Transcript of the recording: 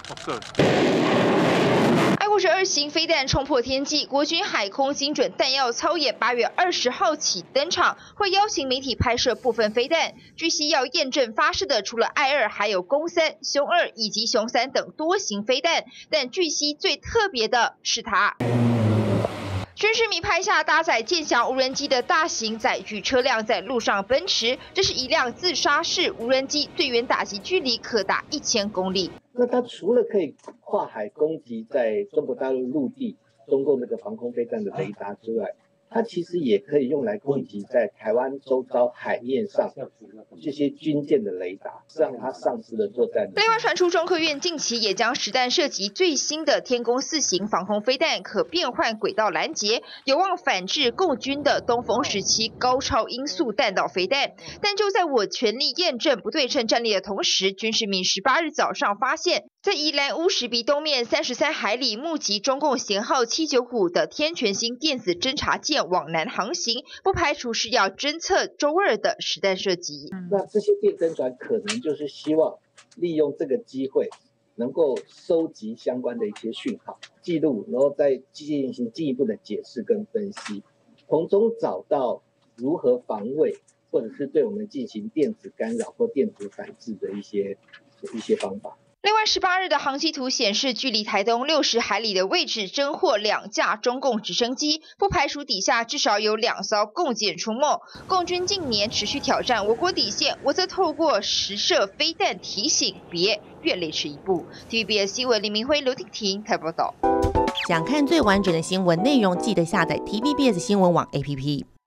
爱国者2型飞弹冲破天际，国军海空精准弹药操演8月20号起登场，会邀请媒体拍摄部分飞弹。据悉要验证发射的除了爱2，还有弓3、雄2以及雄3等多型飞弹，但据悉最特别的是它。军事迷拍下搭载剑翔无人机的大型载具车辆在路上奔驰，这是一辆自杀式无人机，最远打击距离可达1000公里。 那它除了可以跨海攻击在中国大陆陆地中共那个防空飞弹的雷达之外，它其实也可以用来攻击在台湾周遭海面上这些军舰的雷达，让它丧失了作战能力。 另外传出中科院近期也将实弹射击最新的天弓4型防空飞弹，可变换轨道拦截，有望反制共军的东风17高超音速弹道飞弹。但就在我全力验证不对称战力的同时，军事迷18日早上发现，在宜兰乌石鼻东面33海里目击中共舷号795的天全星电子侦察舰往南航行，不排除是要侦测周2的实弹射击。 那这些电侦船可能就是希望利用这个机会，能够收集相关的一些讯号记录，然后再进行进一步的解释跟分析，从中找到如何防卫，或者是对我们进行电子干扰或电子反制的一些方法。 另外，18日的航机图显示，距离台东60海里的位置侦获2架中共直升机，不排除底下至少有2艘共舰出没。共军近年持续挑战我国底线，我则透过实射飞弹提醒别越雷池一步。TVBS 新闻林明辉、刘婷婷台报道。 想看最完整的新闻内容，记得下载 TVBS 新闻网 APP。